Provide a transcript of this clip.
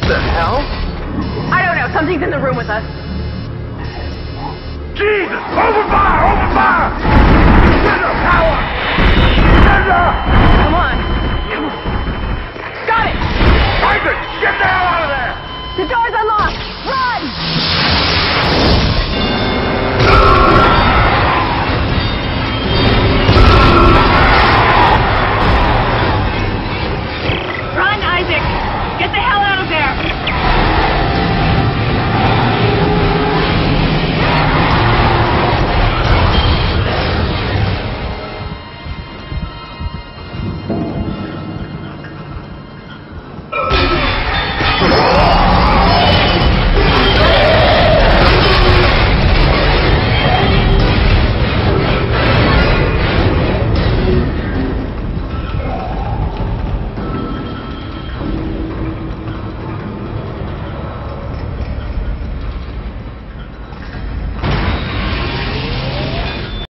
The hell? I don't know. Something's in the room with us. Jesus! Open fire! Open fire! Scissor! Power! Scissor! Come on. Got it! Isaac! Get there!